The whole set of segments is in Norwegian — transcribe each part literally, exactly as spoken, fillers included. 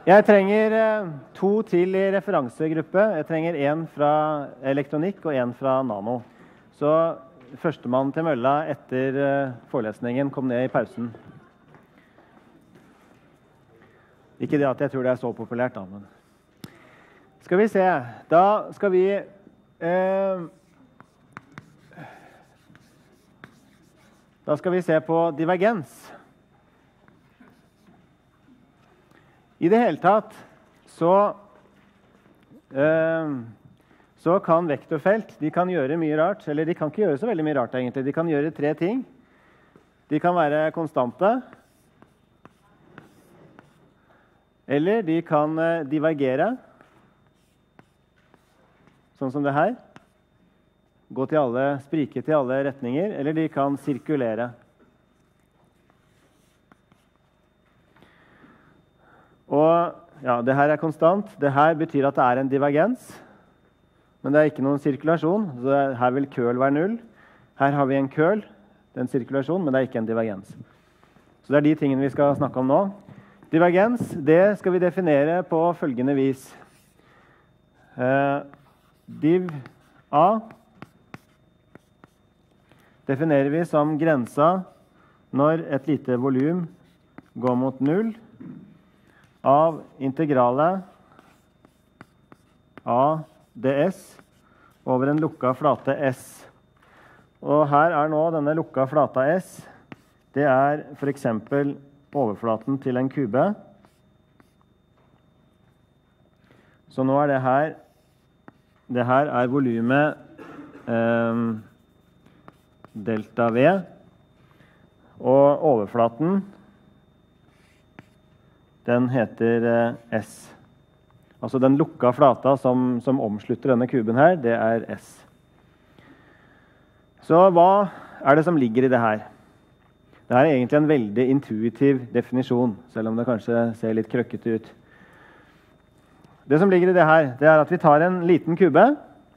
Jeg trenger eh, to til i referansegruppe. Jeg trenger en fra elektronikk og en fra nano. Så førstemann til mølla etter eh, forelesningen kom ned i pausen. Ikke det at jeg tror det er så populært da, men... Skal vi se, da skal vi... Eh, da skal vi se på divergens. I det hele tatt så, eh, så kan vektorfelt, de kan gjøre mye rart, eller de kan ikke gjøre så veldig mye rart egentlig. De kan gjøre tre ting. De kan være konstante, eller de kan eh, divergere, sånn som det her. Gå til alle, sprike til alle retninger, eller de kan sirkulere. Og ja, det her er konstant. Det her betyr at det er en divergens, men det er ikke noen sirkulasjon, så her vil køl være null. Her har vi en køl, det er en sirkulasjon, men det er ikke en divergens. Så det er de tingene vi skal snakke om nå. Divergens, det skal vi definere på følgende vis. Eh, div A definerer vi som grensa når et lite volum går mot null, av integralet A ds over en lukka flate S. Og her er nå denne lukka flata S, det er for eksempel overflaten til en kube. Så nå er det her, det her er volumet eh, delta V, og overflaten den heter eh, S. Altså den lukka flata som, som omslutter denne kuben her, det er S. Så hva er det som ligger i det her? Det er egentlig en veldig intuitiv definisjon, selv om det kanskje ser litt krøkkete ut. Det som ligger i det her, det er at vi tar en liten kube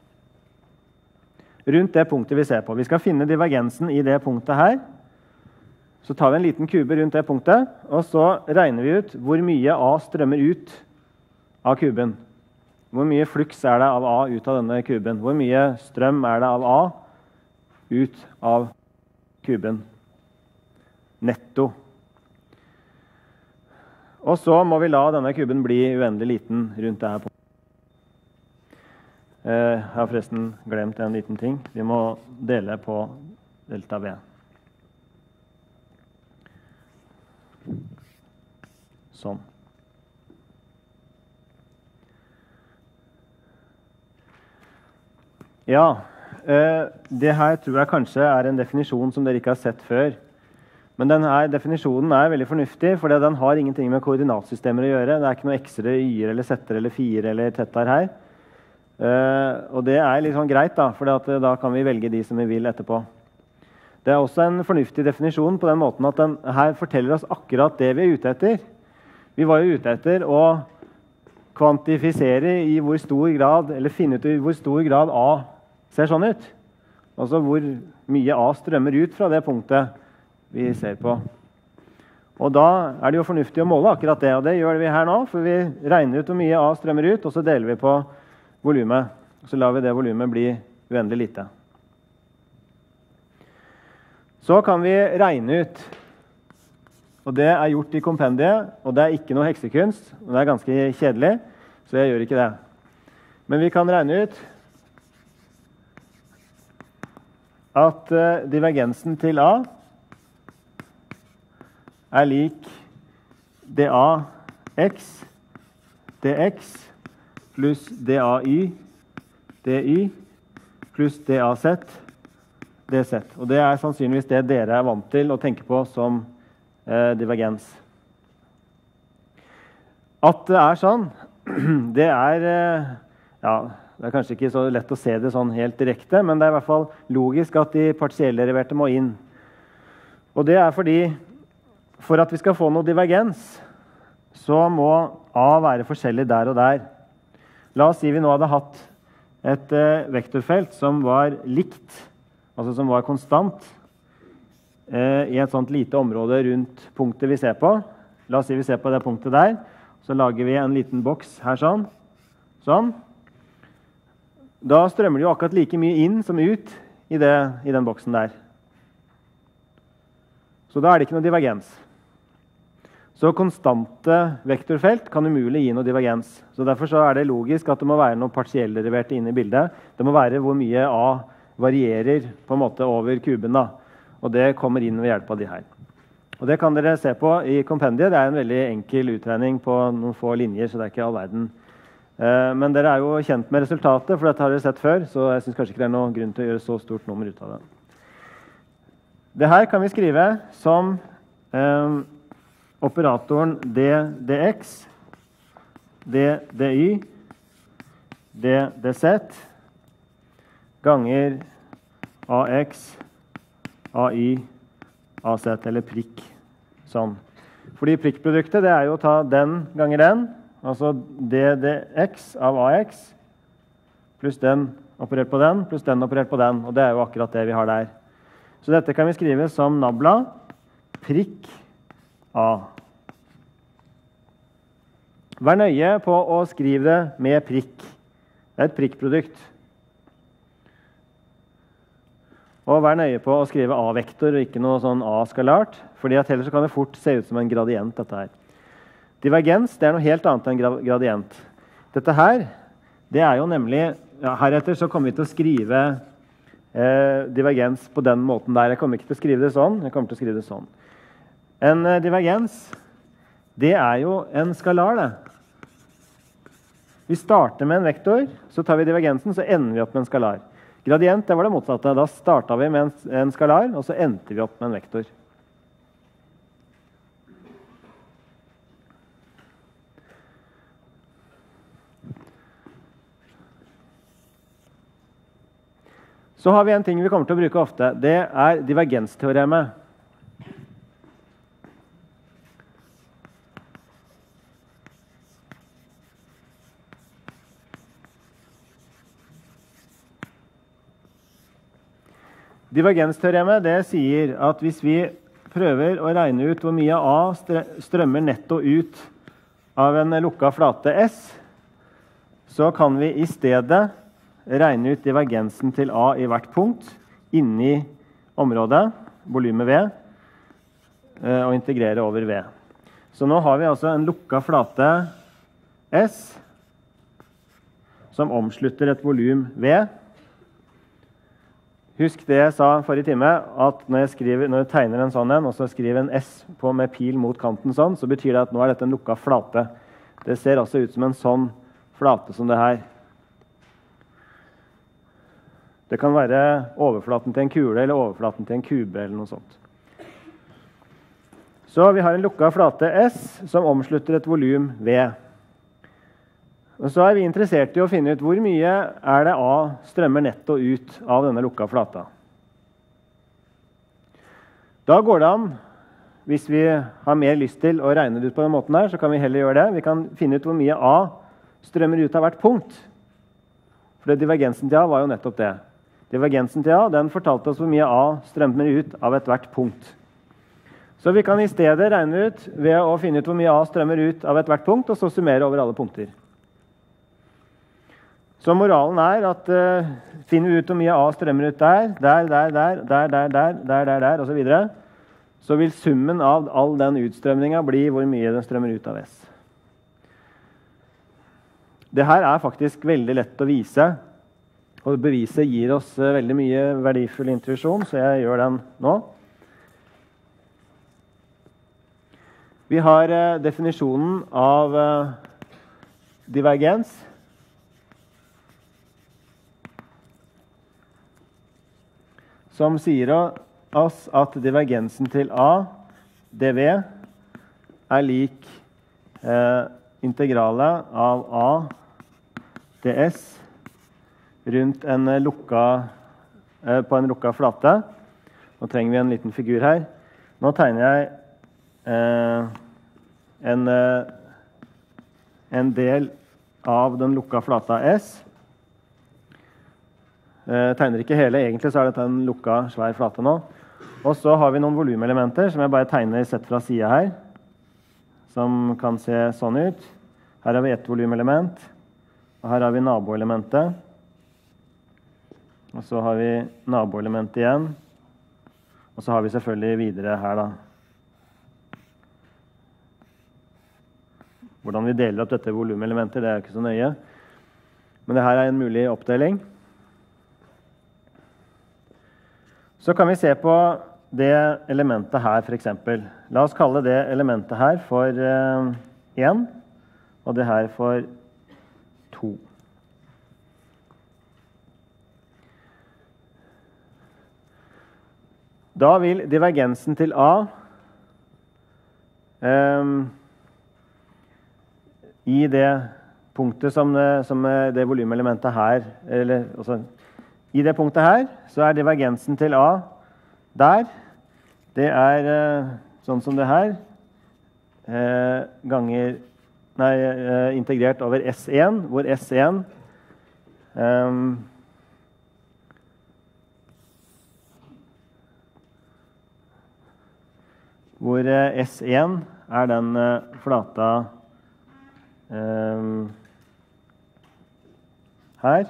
rundt det punktet vi ser på. Vi skal finne divergensen i det punktet her. Så tar vi en liten kube rundt det punktet, og så regner vi ut hvor mye A strømmer ut av kuben. Hvor mye fluks er det av A ut av denne kuben? Hvor mye strøm er det av A ut av kuben? Netto. Og så må vi la denne kuben bli uendelig liten rundt det her punktet. Jeg har forresten glemt en liten ting. Vi må dele på delta V. Sånn. Ja, eh, det her tror jeg kanskje er en definisjon som dere ikke har sett før. Men denne definisjonen er veldig fornuftig, for den har ingenting med koordinatsystemer å gjøre. Det er ikke noe x-er, y-er, eller z-er, eller firer, eller tettar her. Eh, og det er litt sånn greit da, for da kan vi velge de som vi vil etterpå. Det er også en fornuftig definisjon på den måten at den her forteller oss akkurat det vi er ute etter. Vi var jo ute etter å kvantifisere i hvor stor grad, eller finne ut i hvor stor grad A ser sånn ut. Altså hvor mye A strømmer ut fra det punktet vi ser på. Og da er det jo fornuftig å måle akkurat det, og det gjør vi her nå, for vi regner ut hvor mye A strømmer ut, og så deler vi på volumet. Så lar vi det volumet bli uendelig lite. Så kan vi regne ut, og det er gjort i kompendiet, og det er ikke noe heksekunst, og det er ganske kjedelig, så jeg gjør ikke det. Men vi kan regne ut at uh, divergensen til A er lik dAx, dx pluss dAy, dy pluss dAz, dz. Og det er sannsynligvis det dere er vant til å tenke på som eh, divergens. At det er sånn, det er, eh, ja, det er kanskje ikke så lett å se det sånn helt direkte, men det er i hvert fall logisk at de partiellderiverte må inn. Og det er fordi, for at vi skal få noe divergens, så må A være forskjellig der og der. La oss si vi nå hadde hatt et eh, vektorfelt som var likt, altså som var konstant, eh, i et sånt lite område rundt punktet vi ser på. La oss si vi ser på det punktet der, så lager vi en liten boks her sånn. Sånn. Da strømmer det jo akkurat like mye inn som ut i, det, i den boksen der. Så da er det ikke noe divergens. Så konstante vektorfelt kan umulig gi noe divergens. Så derfor så er det logisk at det må være noe partiellderiverte inne i bildet. Det må være hvor mye A varierer på en måte over kuben da. Og det kommer inn ved hjelp av de her. Og det kan dere se på i kompendiet. Det er en veldig enkel utregning på noen få linjer, så det er ikke all verden. Men dere er jo kjent med resultatet, for dette har dere sett før, så jeg synes kanskje ikke det er noen grunn til å gjøre så stort nummer ut av det. Det her kan vi skrive som eh, operatoren d dx, d dy, d dz, ganger ax, ai, az, eller prikk, sånn. Fordi prikkproduktet, det er jo å ta den ganger den, altså d dx av ax, pluss den operert på den, pluss den operert på den, og det er jo akkurat det vi har der. Så dette kan vi skrive som nabla, prikk a. Vær nøye på å skrive det med prikk. Det er et prikkprodukt. Og vær nøye på å skrive A-vektor og ikke noe sånn A-skalart, fordi at ellers så kan det fort se ut som en gradient, dette her. Divergens, det er noe helt annet enn gradient. Dette her, det er jo nemlig, ja, heretter så kommer vi til å skrive eh, divergens på den måten der. Jeg kommer ikke til å skrive det sånn, jeg kommer til å skrive det sånn. En eh, divergens, det er jo en skalar, det. Vi starter med en vektor, så tar vi divergensen, så ender vi opp med en skalar. Gradient, det var det motsatte. Da startet vi med en, en skalar, og så endte vi opp med en vektor. Så har vi en ting vi kommer til å bruke ofte. Det er divergensteoremet. Divergensteoremet, det sier at hvis vi prøver å regne ut hvor mye A strømmer netto ut av en lukket flate S, så kan vi i stedet regne ut divergensen til A i hvert punkt inni området, volumet V, og integrere over V. Så nå har vi altså en lukket flate S som omslutter et volum V. Husk det jeg sa forrige time, at når jeg, skriver, når jeg tegner en sånn en, og så skriver en S på med pil mot kanten sånn, så betyr det at nå er dette en lukket flate. Det ser altså ut som en sånn flate som det her. Det kan være overflaten til en kule, eller overflaten til en kube, eller noe sånt. Så vi har en lukket flate S som omslutter et volum V. Og så er vi interessert i å finne ut hvor mye er det A strømmer netto ut av denne lukket flata. Da går det an, hvis vi har mer lyst til å regne det ut på den måten her, så kan vi heller gjøre det. Vi kan finne ut hvor mye A strømmer ut av hvert punkt. For divergensen til A var jo nettopp det. Divergensen til A, den fortalte oss hvor mye A strømmer ut av et hvert punkt. Så vi kan i stedet regne ut ved å finne ut hvor mye A strømmer ut av et hvert punkt, og så summere over alle punkter. Så moralen er at uh, finner vi ut hvor mye A strømmer ut der, der, der, der, der, der, der, der, der, der, og så videre, så vil summen av all den utstrømningen bli hvor mye den strømmer ut av S. Det her er faktisk veldig lett å vise, og beviset gir oss uh, veldig mye verdifull intuisjon, så jeg gjør den nå. Vi har uh, definisjonen av uh, divergens. Som sier oss at divergensen til A, dv, er lik eh, integralet av A ds rundt en lukka, eh, på en lukka flate. Nå trenger vi en liten figur her. Nå tegner jeg eh, en, en del av den lukka flata S. Jeg tegner ikke hele, egentlig så er dette en lukket svær flate nå. Og så har vi noen volumelementer som jeg bare tegner sett fra siden her. som kan se sånn ut. Her har vi ett volumelement, og her har vi naboelementet. Og så har vi naboelementet igjen, og så har vi selvfølgelig videre her da. Hvordan vi deler opp dette volumelementer, det er ikke så nøye. Men det her er en mulig oppdeling. Så kan vi se på det elementet her, for eksempel. La oss kalle det elementet her for én, og det her for to. Da vil divergensen til A um, i det punktet som, som det volumelementet her, eller altså, i det punktet her, så er divergensen til A der. Det er uh, sånn som det her, uh, ganger, nei, uh, integrert over S én, hvor S én um, hvor uh, S én er den uh, flata Um, her.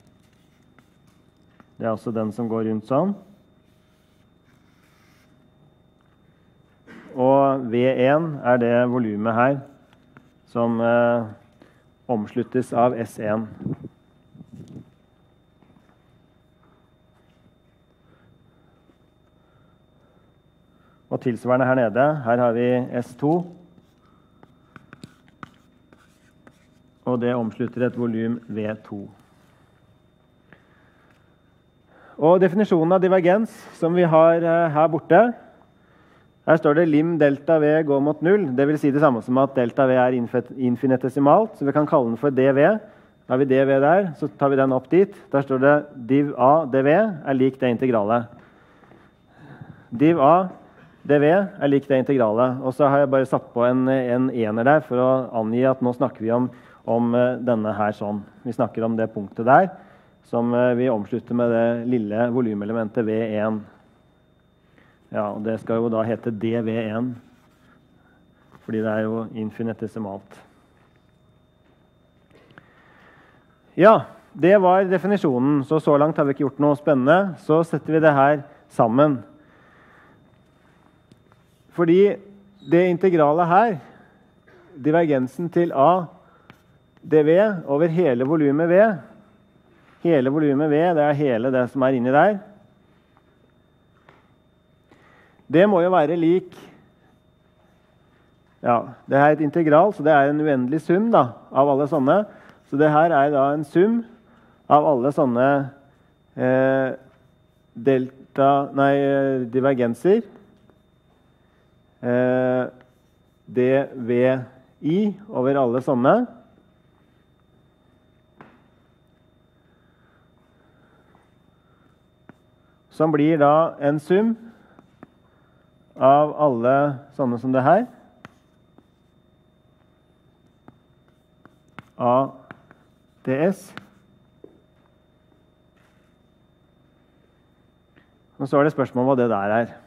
Det er også den som går rundt sånn. Og V én er det volumet her som uh, omsluttes av S én. Og tilsvarende her nede, her har vi S to. Og det omslutter et volum V to. Og definisjonen av divergens som vi har her borte, her står det lim delta V går mot null. Det vil si det samme som at delta V er infinitesimalt, så vi kan kalle den for dV. Da har vi dV der, så tar vi den opp dit. Der står det div A dV er lik det integralet. Div A dV er lik det integralet. Og så har jeg bare satt på en, en ener der for å angi at nå snakker vi om om denne her sånn. Vi snakker om det punktet der, som vi omslutter med det lille volumelementet V én. Ja, og det skal jo da hete D V én, fordi det er jo infinitesimalt. Ja, det var definisjonen, så så langt har vi ikke gjort noe spennende. Så setter vi det her sammen. Fordi det integralet her, divergensen til A, dV over hele volumet V. Hele volumet V, det er hele det som er inni der. Det må jo være lik, ja, det er et integral, så det er en uendelig sum da, av alle sånne. Så det her er da en sum av alle sånne eh, delta, nei, divergenser. Eh, dVi over alle sånne. Som blir da en sum av alle sånne som det her. A ds. Og så er det spørsmål hva det der er.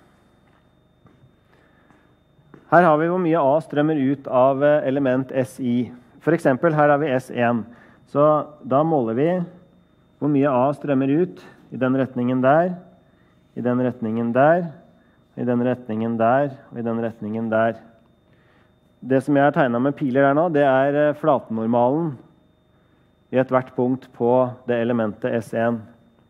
Her har vi hvor mye A strømmer ut av element Si. For eksempel her har vi S én. Så da måler vi hvor mye A strømmer ut i den retningen der, i den retningen der, i den retningen der, og i den retningen der. Det som jeg har tegnet med piler her nå, det er flatnormalen i et hvert punkt på det elementet S én.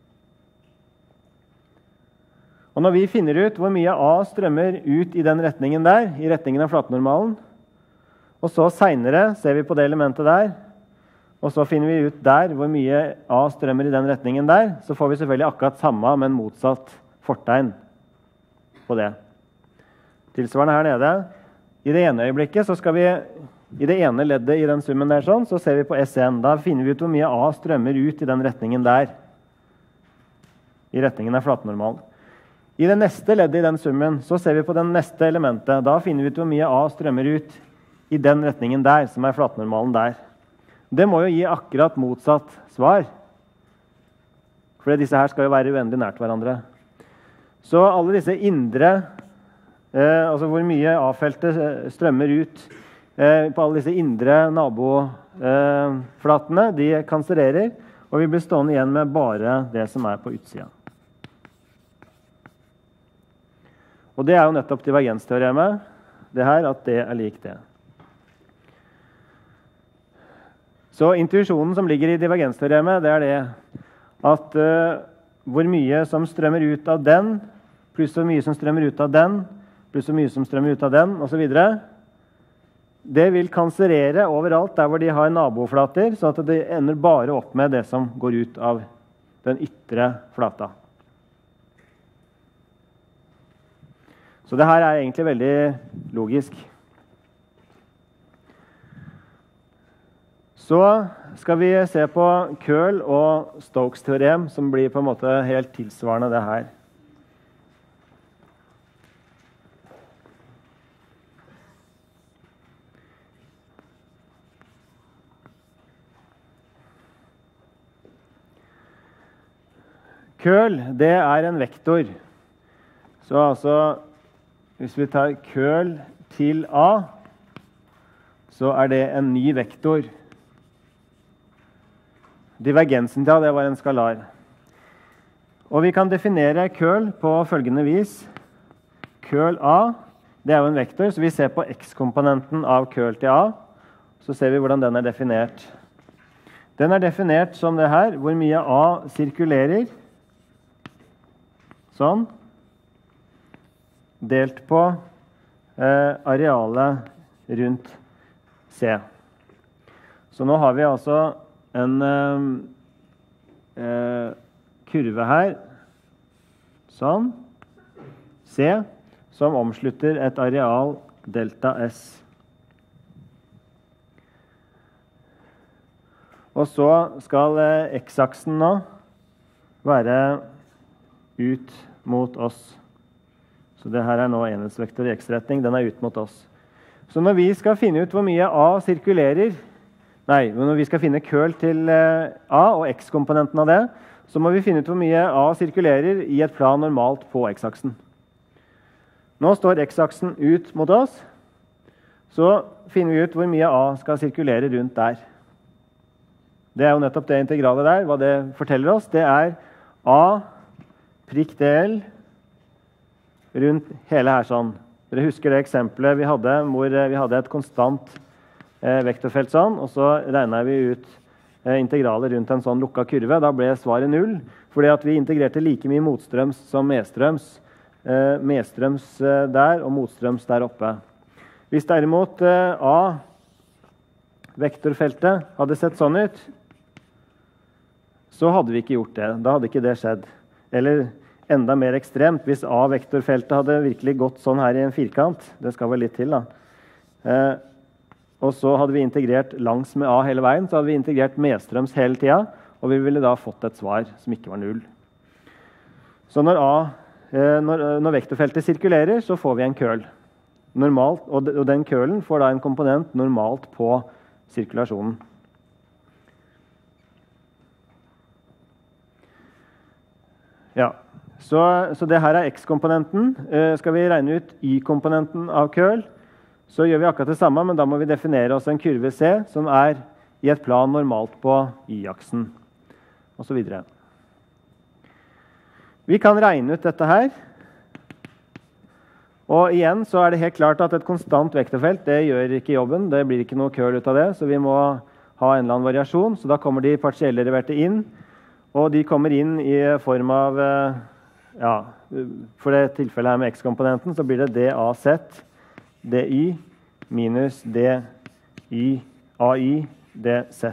Og når vi finner ut hvor mye A strømmer ut i den retningen der, i retningen av flatnormalen, og så senere ser vi på det elementet der, og så finner vi ut der hvor mye A strømmer i den retningen der, så får vi selvfølgelig akkurat samme, men motsatt fortegn på det. Tilsvarende her nede. I det ene øyeblikket så skal vi, i det ene leddet i den summen der sånn, så ser vi på S én. Da finner vi ut hvor mye A strømmer ut i den retningen der. I retningen av flatnormalen. I det neste leddet i den summen, så ser vi på den neste elementet. Da finner vi ut hvor mye A strømmer ut i den retningen der, som er flatnormalen der. Det må jo gi akkurat motsatt svar. For disse her skal jo være uendelig nært hverandre. Så alle disse indre, eh, altså hvor mye A-feltet strømmer ut eh, på alle disse indre naboflatene, eh, de kansellerer, og vi blir stående igjen med bare det som er på utsida. Og det er jo nettopp divergensteoremet, det her, at det er lik det. Så intuisjonen som ligger i divergensteoremet, det er det at uh, hvor mye som strømmer ut av den, pluss hvor mye som strømmer ut av den, pluss hvor mye som strømmer ut av den, og så videre, det vil kansellere overalt der hvor de har naboflater, så at det ender bare opp med det som går ut av den ytre flata. Så det her er egentlig veldig logisk. Så skal vi se på Curl og Stokes teorem, som blir på en måte helt tilsvarende det her. Curl, det er en vektor. Så altså, hvis vi tar curl til A, så er det en ny vektor. Divergensen til A, det var en skalar. Og vi kan definere curl på følgende vis. Curl A, det er jo en vektor, så vi ser på x-komponenten av curl til A. Så ser vi hvordan den er definert. Den er definert som det her, hvor mye A sirkulerer. Sånn. Delt på eh, arealet rundt C. Så nå har vi altså en eh, eh, kurve her, sånn, C, som omslutter et areal delta S. Og så skal eh, x-aksen nå være ut mot oss. Så det her er nå enhetsvektor i x-retning, den er ut mot oss. Så når vi skal finne ut hvor mye A sirkulerer, nei, når vi skal finne curl til A og x-komponenten av det, så må vi finne ut hvor mye A sirkulerer i et plan normalt på x-aksen. Nå står x-aksen ut mot oss, så finner vi ut hvor mye A skal sirkulere rundt der. Det er jo nettopp det integralet der. Hva det forteller oss, det er A prikk del rundt hele her sånn. Dere husker det eksempelet vi hadde, hvor vi hadde et konstant eh, vektorfelt sånn, og så regnet vi ut eh, integraler rundt en sånn lukket kurve. Da ble svaret null, fordi at vi integrerte like mye motstrøms som medstrøms. Eh, medstrøms eh, der og motstrøms der oppe. Hvis derimot eh, A, vektorfeltet, hadde sett sånn ut, så hadde vi ikke gjort det. Da hadde ikke det skjedd. Eller enda mer ekstremt, hvis A-vektorfeltet hadde virkelig gått sånn her i en firkant, det skal vel litt til da, eh, og så hadde vi integrert langs med A hele veien, så hadde vi integrert medstrøms hele tiden, og vi ville da fått et svar som ikke var null. Så når, A, eh, når, når vektorfeltet sirkulerer, så får vi en curl. Normalt, og, og den curlen får da en komponent normalt på sirkulasjonen. Ja. Så, så det her er x-komponenten. Eh, skal vi regne ut y-komponenten av curl, så gjør vi akkurat det samme, men da må vi definere oss en kurve C som er i et plan normalt på y-aksen, og så videre. Vi kan regne ut dette her. Og igjen så er det helt klart at et konstant vektorfelt, det gjør ikke jobben, det blir ikke noe curl ut av det, så vi må ha en eller annen variasjon, så da kommer de partielle deriverte inn, og de kommer inn i form av ja, for det tilfellet her med x-komponenten, så blir det dAz, dy, minus dy, ai, dz.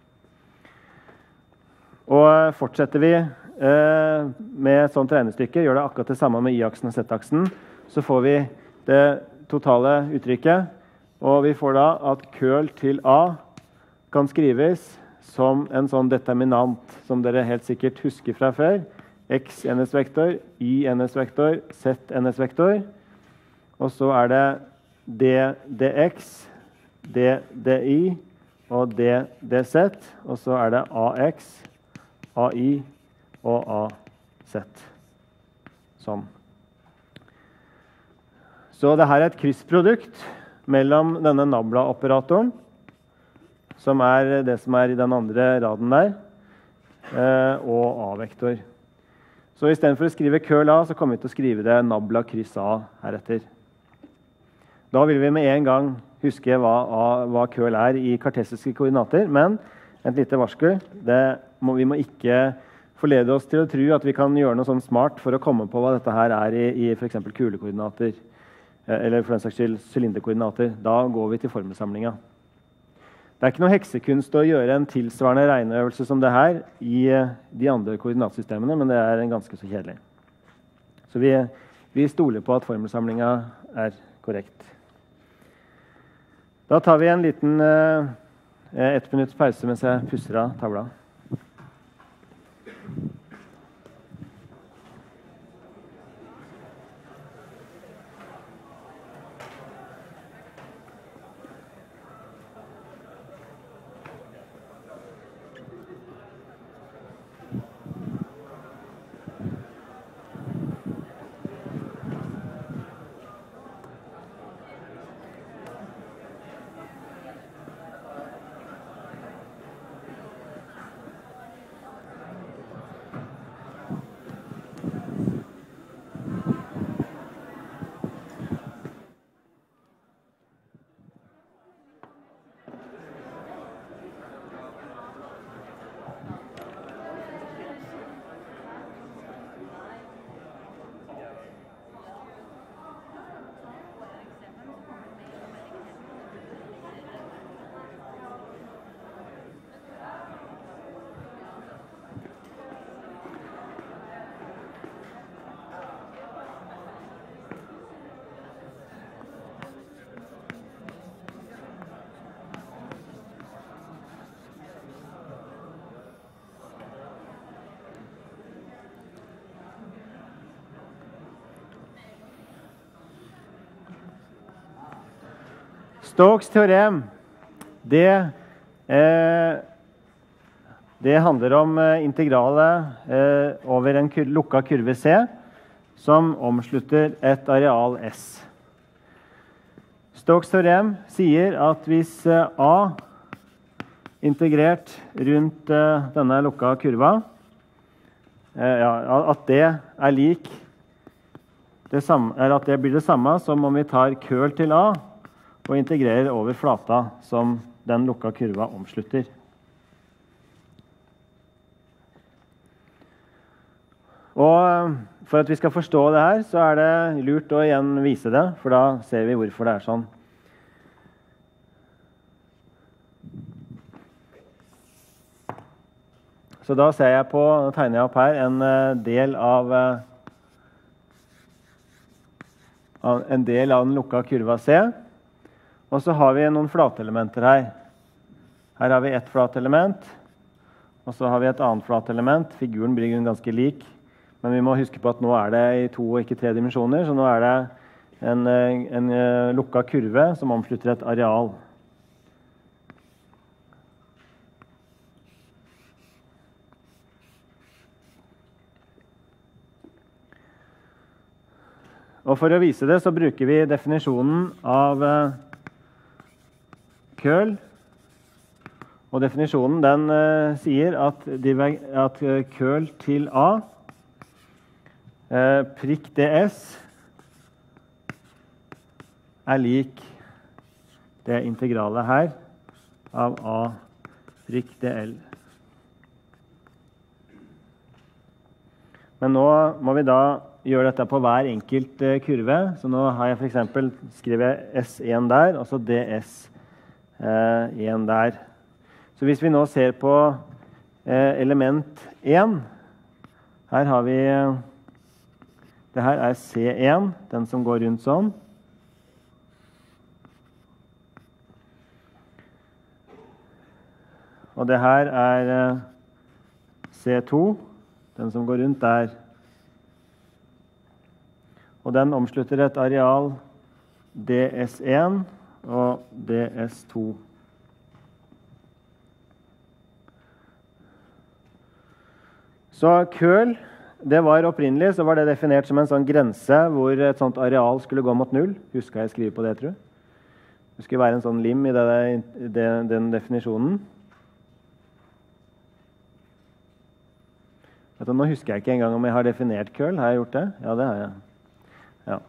Og fortsetter vi eh, med et sånt regnestykke, gjør det akkurat det samme med y-aksen og z-aksen, så får vi det totale uttrykket, og vi får da at curl til A kan skrives som en sånn determinant, som dere helt sikkert husker fra før, x ns-vektor, y ns-vektor, z ns-vektor, og så er det d dx, d dy og d dz, og så er det ax, ai og az. Sånn. Så det her er et kryssprodukt mellom denne nabla-operatoren, som er det som er i den andre raden der, og A-vektor. Så i stedet for å skrive curl A, så kommer vi til å skrive det nabla kryss A heretter. Da vil vi med en gang huske hva, hva curl er i kartesiske koordinater, men et lite varsku, det må, vi må ikke forlede oss til å tro at vi kan gjøre noe sånn smart for å komme på hva dette her er i, i for eksempel kulekoordinater, eller for den saks skyld sylinderkoordinater. Da går vi til formelsamlinga. Det er ikke noe heksekunst å gjøre en tilsvarende regneøvelse som det her i de andre koordinatsystemene, men det er en ganske så kjedelig. Så vi, vi stoler på at formelsamlinga er korrekt. Da tar vi en liten eh, ett minutts pause mens jeg pusser av tavla. Stokes teorem, det, eh, det handler om eh, integralet eh, over en kur lukket kurve C, som omslutter et areal S. Stokes teorem sier at hvis eh, A integrert rundt eh, denne lukket kurva, eh, ja, at det er lik, det samme, er at det blir det samme som om vi tar curl til A, og integrerer over flata som den lukka kurva omslutter. Og for at vi skal forstå det her, så er det lurt å igjen vise det, for da ser vi hvorfor det er sånn. Så da ser jeg på, nå tegner jeg opp her, en del av, en del av den lukka kurva C. Og så har vi noen flatelementer her. Her har vi et flatelement, og så har vi et annet flatelement. Figuren blir ganske lik, men vi må huske på at nå er det i to og ikke tre dimensjoner, så nå er det en, en lukket kurve som omslutter et areal. Og for å vise det så bruker vi definisjonen av curl, og definisjonen den uh, sier at, at uh, curl til A uh, prikk ds er lik det integralet her av A prikk dl. Men nå må vi da gjøre dette på hver enkelt uh, kurve, så nå har jeg for eksempel skrevet S en der, og så ds en der. Så hvis vi nå ser på element en, her har vi, det her er C en, den som går rundt sånn. Og det her er C to, den som går rundt der. Og den omslutter et areal D S en, og D S to. Så curl, det var opprinnelig, så var det definert som en sånn grense hvor et sånt areal skulle gå mot null. Husker jeg skrive på det, tror jeg. Det skulle være en sånn lim i det, det, den definisjonen. Nå husker jeg ikke engang om jeg har definert curl. Har jeg gjort det? Ja, det har jeg. Ja,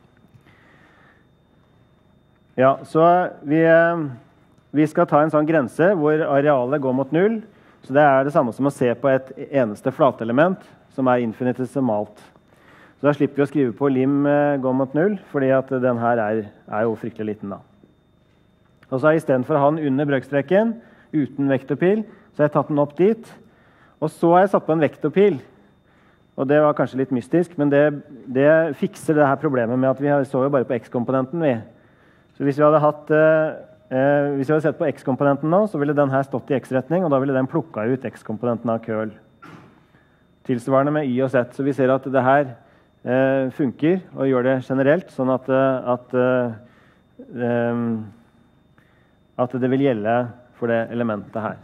ja så vi, vi skal ta en sånn grense hvor arealet går mot null. Så det er det samme som å se på et eneste flatelement som er infinitesimalt. Så da slipper vi å skrive på lim gå mot null, fordi at den her er, er jo fryktelig liten da. Og så har jeg i stedet for å ha den under brøkstreken, uten vektorpil, så har jeg tatt den opp dit. Og så har jeg satt på en vektorpil. Og det var kanskje litt mystisk, men det, det fikser det her problemet med at vi så jo bare på x-komponenten. Vi. Så hvis vi hadde hatt... Eh, hvis vi hadde sett på x-komponenten nå, så ville den her stått i x-retning, og da ville den plukket ut x-komponenten av curl. Tilsvarende med y og z. Så vi ser at det her eh, funker, og gjør det generelt, sånn at, at, eh, at det vil gjelde for det elementet her.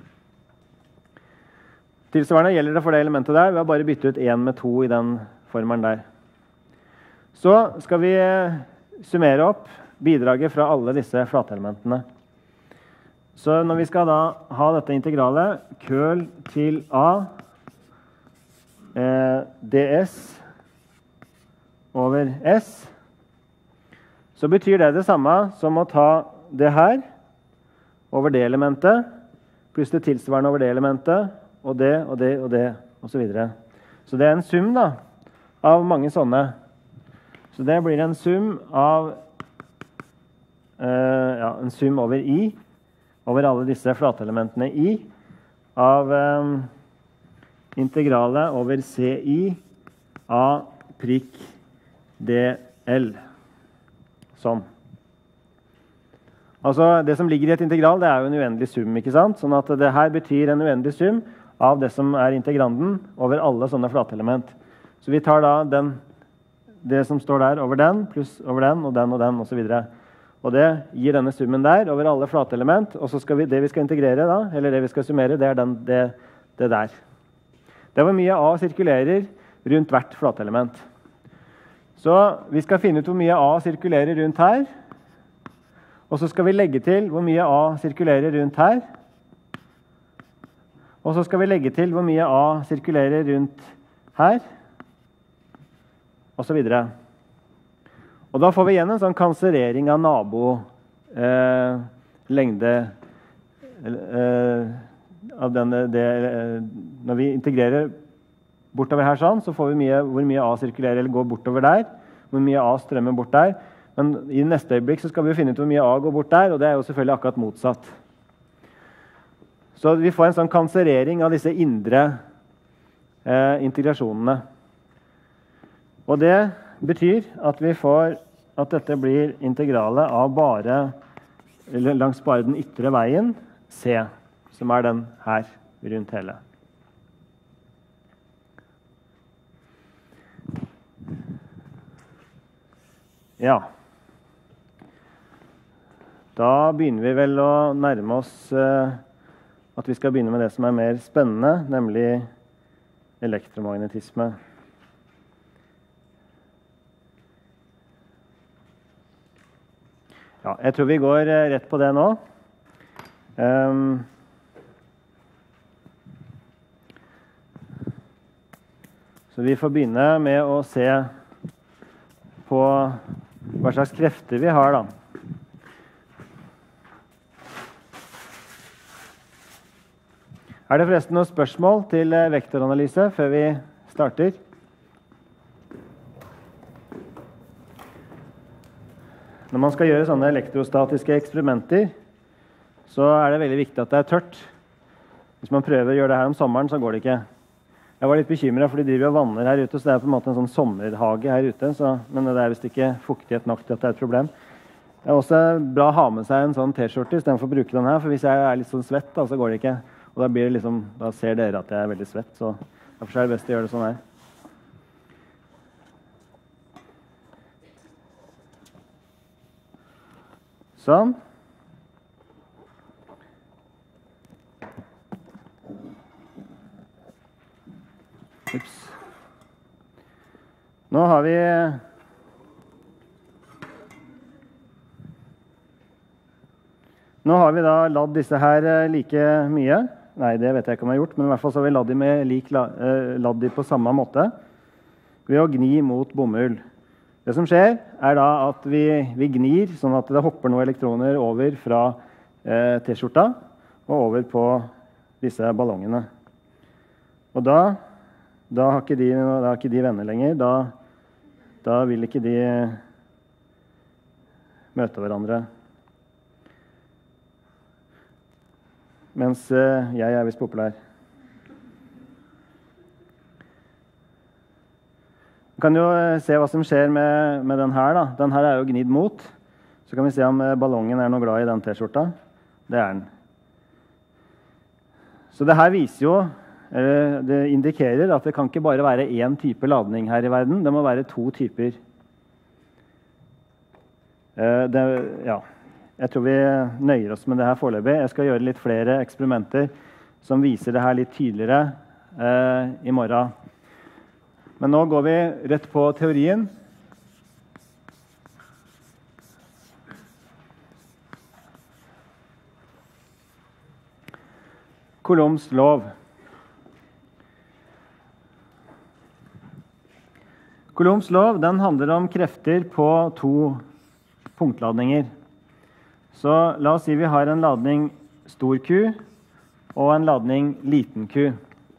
Tilsvarende gjelder det for det elementet der. Vi har bare byttet ut en med to i den formelen der. Så skal vi summere opp bidraget fra alle disse flatelementene. Så når vi skal da ha dette integralet, curl til a, eh, ds over s, så betyr det det samme som å ta det her over det elementet, pluss det tilsvarende over det elementet, og det, og det, og det, og så videre. Så det er en sum da, av mange sånne. Så det blir en sum av Uh, ja, en sum over i, over alle disse flatelementene i, av um, integralet over ci a prikk dl. Sånn. Altså, det som ligger i et integral, det er jo en uendelig sum, ikke sant? Sånn at det her betyr en uendelig sum av det som er integranden over alle sånne flatelement. Så vi tar da den, det som står der over den, pluss over den, og den, og den, og så videre. Og det gir denne summen der over alle flatelement, og så skal vi, det vi skal integrere da, eller det vi skal summere, det er den, det, det der. Det er hvor mye a sirkulerer rundt hvert flatelement. Så vi skal finne ut hvor mye a sirkulerer rundt her, og så skal vi legge til hvor mye a sirkulerer rundt her, og så skal vi legge til hvor mye a sirkulerer rundt her, og så videre. Og da får vi igjen en sånn kanserering av nabo eh, lengde eh, av denne, det, eh, når vi integrerer bortover her sånn, så får vi mye, hvor mye a sirkulerer eller går bortover der, hvor mye a strømmer bort der. Men i neste øyeblikk så skal vi finne ut hvor mye a går bort der, og det er jo selvfølgelig akkurat motsatt. Så vi får en sånn kanserering av disse indre eh, integrasjonene. Og det betyr at vi får at dette blir integralet av bare, eller langs bare den ytre veien, C, som er den her rundt hele. Ja. Da begynner vi vel å nærme oss eh, at vi skal begynne med det som er mer spennende, nemlig elektromagnetisme. Ja, jeg tror vi går rett på det nå. Um, så vi får begynne med å se på hva slags krefter vi har da. Er det forresten noen spørsmål til vektoranalyse før vi starter? Når man skal gjøre sånne elektrostatiske eksperimenter, så er det veldig viktig at det er tørt. Hvis man prøver å gjøre det her om sommeren, så går det ikke. Jeg var litt bekymret, for de driver og vanner her ute, så det er på en måte en sånn sommerhage her ute, så, men det er visst ikke fuktighet nok til at det er et problem. Det er også bra å ha med seg en sånn t-skjorte i stedet for å bruke den her, for hvis jeg er litt sånn svett, da, så går det ikke. Og da, blir det liksom, da ser dere at jeg er veldig svett, så derfor er det best å gjøre det sånn her. Sånn. Ups. Nå har vi Nå har vi da ladd disse her like mye. Nei, det vet jeg ikke om jeg har gjort, men i hvert fall så har vi ladd de, med lik, ladd de på samme måte ved å gni mot bomull. Det som skjer er da at vi, vi gnir sånn at det hopper noen elektroner over fra eh, T-skjorta og over på disse ballongene. Og da, da, har ikke de, da har ikke de venner lenger. Da, da vil ikke de møte hverandre. Mens eh, jeg er visst populær. Vi kan jo se hva som skjer med, med den her. Da. Den her er jo gnidd mot. Så kan vi se om ballongen er noe glad i den T-skjorta. Det er den. Så det her viser jo, eller det indikerer at det kan ikke bare være én type ladning her i verden. Det må være to typer. Det, ja, jeg tror vi nøyer oss med det her foreløpig. Jeg skal gjøre litt flere eksperimenter som viser det her litt tydeligere eh, i morgen. Men nå går vi rett på teorien. Coulombs lov. Coulombs lov den handler om krefter på to punktladninger. Så la oss si vi har en ladning stor Q og en ladning liten Q.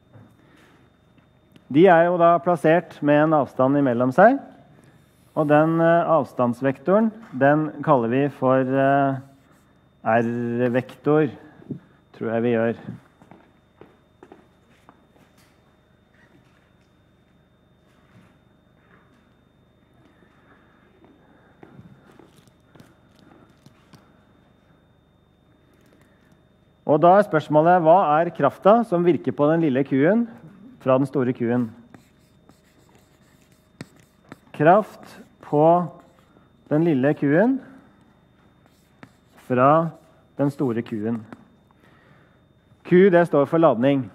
De er jo da plassert med en avstand imellom seg, og den avstandsvektoren den kaller vi for R-vektor, tror jeg vi gjør. Og da er spørsmålet, hva er krafta som virker på den lille Q-en fra den store Q-en? Kraft på den lille Q-en fra den store Q-en. Q, det står for ladning.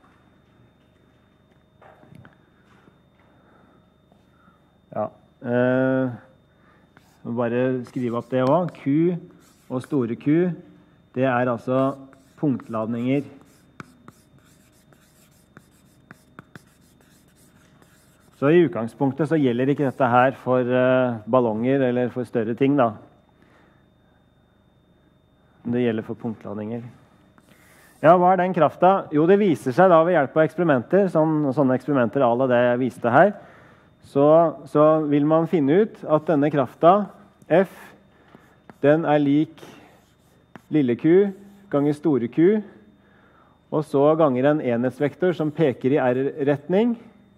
Ja, eh, bare skrive opp det også. Q og store Q, det er altså punktladninger. Så i utgangspunktet så gjelder ikke dette her for uh, ballonger eller for større ting da. Det gjelder for punktladninger. Ja, hva er den krafta? Jo, det viser seg da ved hjelp av eksperimenter, sånn, sånne eksperimenter à la det jeg viste her, så, så vil man finne ut at denne krafta, F, den er lik lille Q ganger store Q, og så ganger en enhetsvektor som peker i R-retning,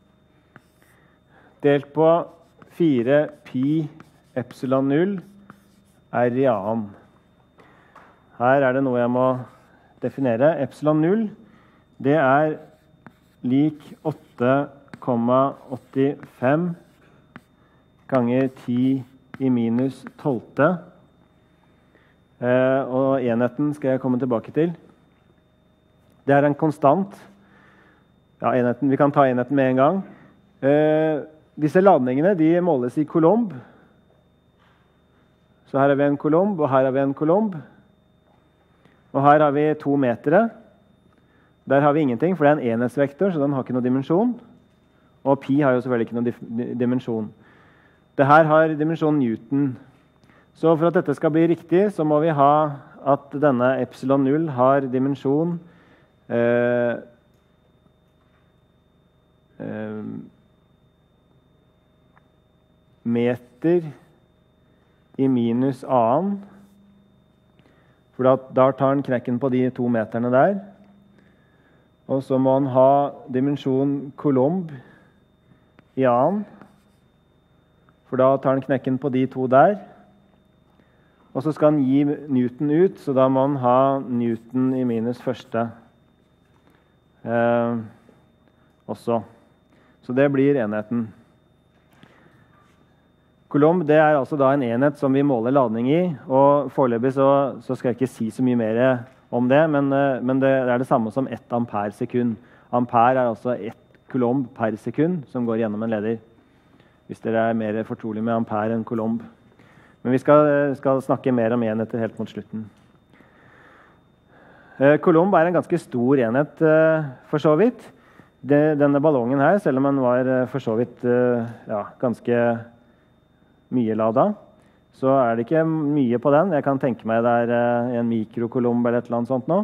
delt på fire pi epsilon null R i annen. Her er det noe jeg må definere. Epsilon null, det er lik åtte komma åttifem ganger ti i minus tolvte. Eh, og enheten skal jeg komme tilbake til. Det er en konstant. Ja, enheten, vi kan ta enheten med en gang. Eh, disse ladningene de måles i coulomb. Så her har vi en coulomb, og her har vi en coulomb. Og her har vi to metere. Der har vi ingenting, for det er en enhetsvektor, så den har ikke noen dimensjon. Og pi har jo selvfølgelig ikke noen dimensjon. Det her har dimensjon Newton. Så for at dette skal bli riktig, så må vi ha at denne epsilon null har dimensjon eh, eh, meter i minus annen. For da, da tar den knekken på de to meterne der. Og så må den ha dimensjon coulomb i annen. For da tar den knekken på de to der. Og så skal den gi Newton ut, så da må den ha Newton i minus første eh, også. Så det blir enheten. Coulomb, det er altså da en enhet som vi måler ladning i, og foreløpig så, så skal jeg ikke si så mye mer om det, men, men det er det samme som ett ampere sekund. Ampere er altså ett coulomb per sekund som går gjennom en leder. Hvis dere er mer fortrolig med ampere enn coulomb. Men vi skal, skal snakke mer om enheter helt mot slutten. Coulomb er en ganske stor enhet, for så vidt. Det, denne ballongen her, selv om den var for så vidt ja, ganske mye ladet, så er det ikke mye på den. Jeg kan tenke meg det er en mikrocoulomb eller et eller annet sånt nå.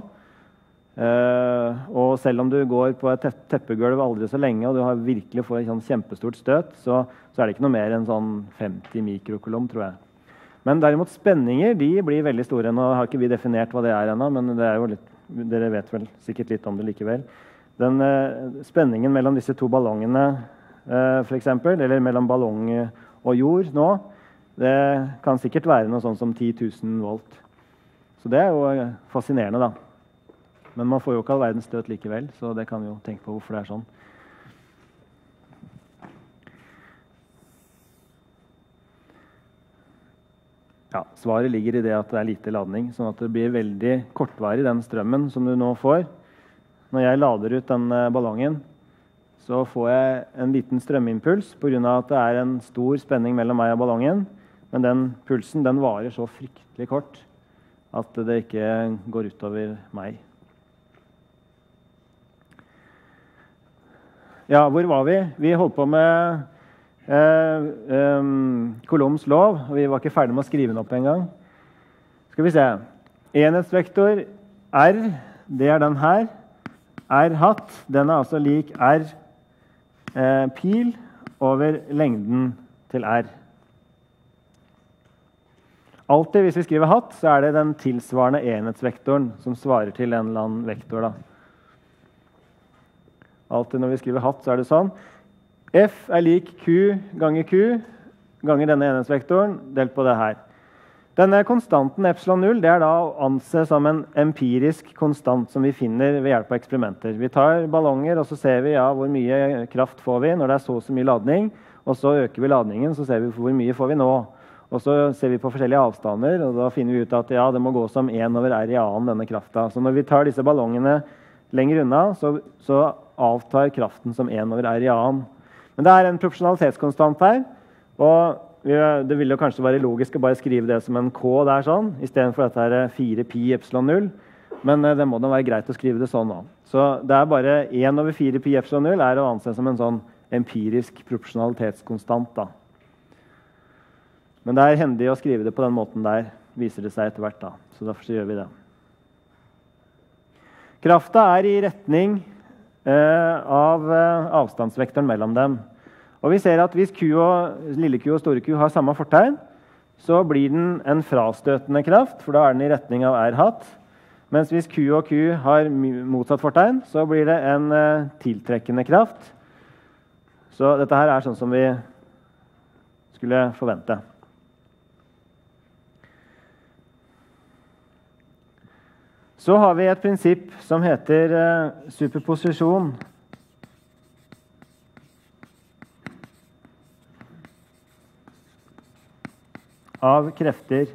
Og selv om du går på et teppegulv aldri så lenge, og du har virkelig får et sånn kjempestort støt, så, så er det ikke noe mer enn sånn femti mikrocoulomb, tror jeg. Men derimot spenninger, de blir veldig store. Nå har ikke vi definert hva det er ennå, men det er jo litt, dere vet vel sikkert litt om det likevel. Den uh, spenningen mellom disse to ballongene, uh, for eksempel, eller mellom ballong og jord nå, det kan sikkert være noe sånn som ti tusen volt. Så det er jo fascinerende, da. Men man får jo ikke all verdens støt likevel, så det kan vi jo tenke på hvorfor det er sånn. Ja, svaret ligger i det at det er lite ladning, sånn at det blir veldig kortvarig den strømmen som du nå får. Når jeg lader ut den ballongen, så får jeg en liten strømimpuls på grunn av at det er en stor spenning mellom meg og ballongen, men den pulsen den varer så fryktelig kort at det ikke går utover meg. Ja, hvor var vi? Vi holdt på med eh, um, Coulombs lov, og vi var ikke ferdig med å skrive den opp en gang. Skal vi se. Enhetsvektor R, det er den her. R hatt, den er altså lik R eh, pil over lengden til R. Alltid hvis vi skriver hatt, så er det den tilsvarende enhetsvektoren som svarer til en eller annen vektor, da. Alltid når vi skriver hatt, så er det sånn. F er lik Q ganger Q ganger denne enhetsvektoren, delt på det her. Denne konstanten epsilon null, det er da å anse som en empirisk konstant som vi finner ved hjelp av eksperimenter. Vi tar ballonger, og så ser vi ja, hvor mye kraft får vi når det er så så mye ladning, og så øker vi ladningen, så ser vi hvor mye får vi nå. Og så ser vi på forskjellige avstander, og da finner vi ut at ja, det må gå som en over R i annen denne krafta. Så når vi tar disse ballongene lenger unna, så, så avtar kraften som en over R i annen. Men det er en proporsjonalitetskonstant her, og det vil jo kanskje være logisk å bare skrive det som en K der sånn, i stedet for dette her fire pi epsilon null, men det må da være greit å skrive det sånn nå. Så det er bare en over fire pi epsilon null er å anse som en sånn empirisk proporsjonalitetskonstant da. Men det er hendig å skrive det på den måten der, viser det seg etter hvert da, så derfor så gjør vi det. Krafta er i retning eh, av eh, avstandsvektoren mellom dem. Og vi ser at hvis Q og, lille Q og store Q har samme fortegn, så blir den en frastøtende kraft, for da er den i retning av R hatt. Mens hvis Q og Q har motsatt fortegn, så blir det en uh, tiltrekkende kraft. Så dette her er sånn som vi skulle forvente. Så har vi et prinsipp som heter uh, superposisjon. Av krefter.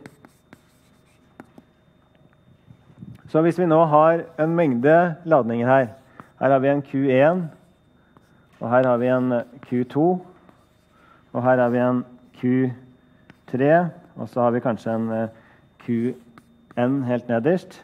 Så hvis vi nå har en mengde ladninger her, her har vi en Q én, og her har vi en Q to, og her har vi en Q tre, og så har vi kanskje en Q N helt nederst.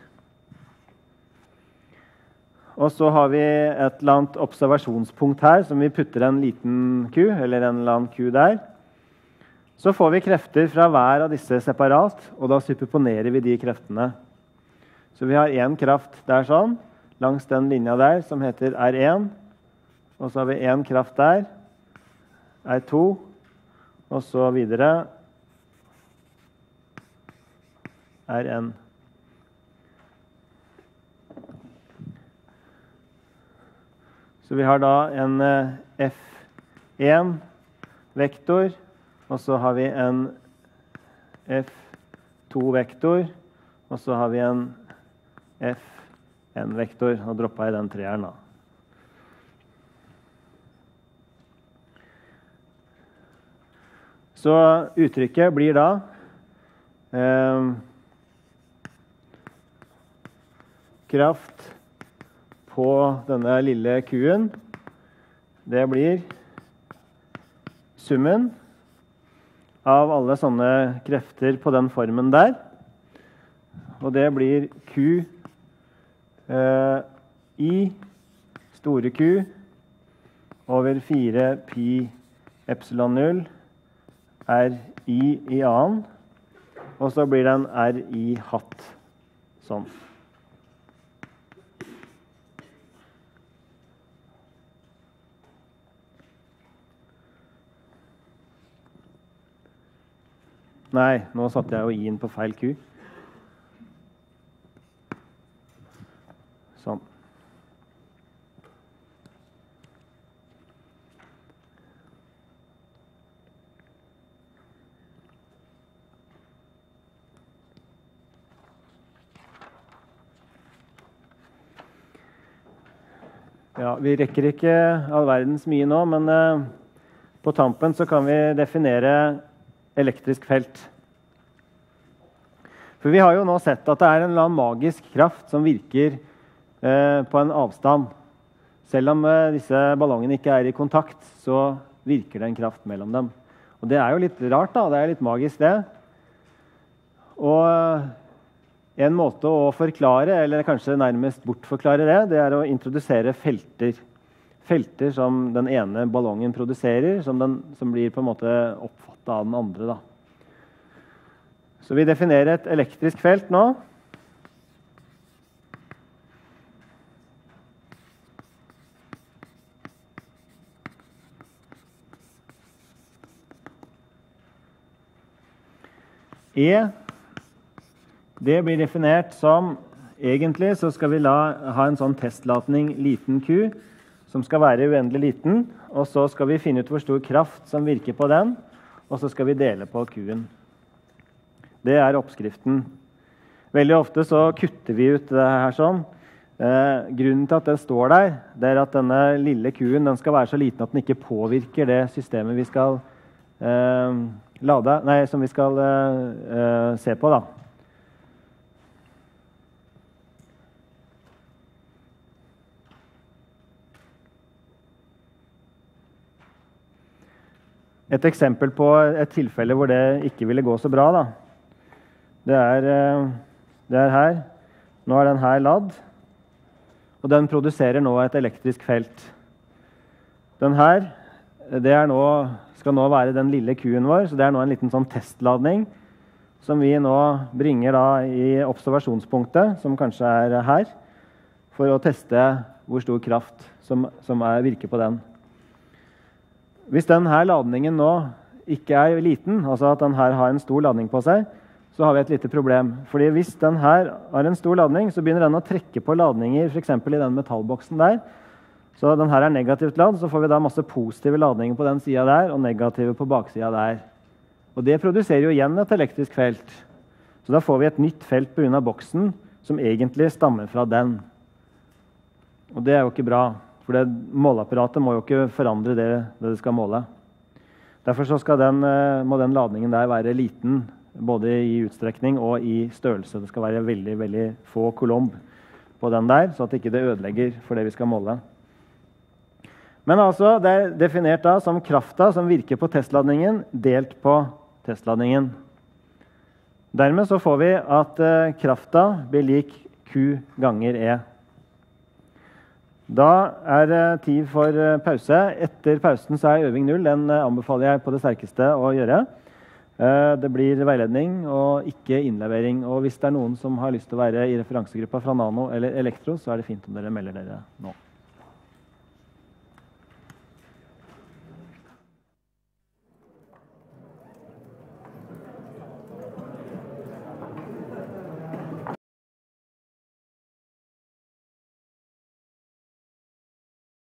Og så har vi et eller annet observasjonspunkt her, som vi putter en liten Q, eller en eller annen Q der. Så får vi krefter fra hver av disse separat, og da superponerer vi de kreftene. Så vi har en kraft der sånn, langs den linja der, som heter R én. Og så har vi en kraft der, R to, og så videre R N. Så vi har da en F én-vektor, og så har vi en F to-vektor, og så har vi en F én-vektor, og droppet i den treeren da. Så uttrykket blir da eh, kraft på denne lille Q-en, det blir summen av alle sånne krefter på den formen der. Og det blir Q uh, I store Q over fire pi epsilon null R I i annen, og så blir den R I hatt sånn. Nei, nå satte jeg jo I-en på feil Q. Sånn. Ja, vi rekker ikke all verdens mye nå, men uh, på tampen så kan vi definere elektrisk felt. For vi har jo nå sett at det er en eller annen magisk kraft som virker eh, på en avstand. Selv om eh, disse ballongene ikke er i kontakt, så virker det en kraft mellom dem. Og det er jo litt rart da, det er litt magisk det. Og en måte å forklare, eller kanskje nærmest bortforklare det, det er å introdusere felter. Felter som den ene ballongen produserer, som, den, som blir på en måte oppfattet av den andre. Da. Så vi definerer et elektrisk felt nå. E, det blir definert som, egentlig så skal vi la, ha en sånn testlatning liten Q, som skal være uendelig liten, og så skal vi finne ut hvor stor kraft som virker på den, og så skal vi dele på Q-en. Det er oppskriften. Veldig ofte så kutter vi ut det her sånn. Eh, grunnen til at det står der, det er at denne lille Q-en den skal være så liten at den ikke påvirker det systemet vi skal eh, lade, nei, som vi skal eh, se på da. Et eksempel på et tilfelle hvor det ikke ville gå så bra, da. Det er, det er her. Nå er den her ladd, og den produserer nå et elektrisk felt. Den her, det er nå, skal nå være den lille Q-en vår, så det er nå en liten sånn testladning, som vi nå bringer da i observasjonspunktet, som kanskje er her, for å teste hvor stor kraft som, som er, virker på den. Hvis denne ladningen nå ikke er liten, altså at den her har en stor ladning på seg, så har vi et lite problem. Fordi hvis den her har en stor ladning, så begynner den å trekke på ladninger, for eksempel i den metallboksen der. Så den her er negativt ladd, så får vi da masse positive ladninger på den siden der, og negative på baksiden der. Og det produserer jo igjen et elektrisk felt. Så da får vi et nytt felt på grunn av boksen, som egentlig stammer fra den. Og det er jo ikke bra. For det måleapparatet må jo ikke forandre det det skal måle. Derfor så skal den, må den ladningen der være liten, både i utstrekning og i størrelse. Det skal være veldig, veldig få kolomb på den der, så at ikke det ødelegger for det vi skal måle. Men altså, det er definert da som krafta som virker på testladningen, delt på testladningen. Dermed så får vi at krafta blir lik Q ganger E. Da er det tid for pause. Etter pausen så er øving null. Den anbefaler jeg på det sterkeste å gjøre. Det blir veiledning og ikke innlevering. Og hvis det er noen som har lyst til å være i referansegruppa fra Nano eller Elektro, så er det fint om dere melder dere nå.